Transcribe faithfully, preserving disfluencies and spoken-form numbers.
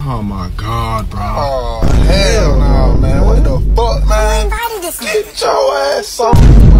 Oh my God, bro. Oh, hell no, man. What the fuck, man? Who invited this man? Get your ass on.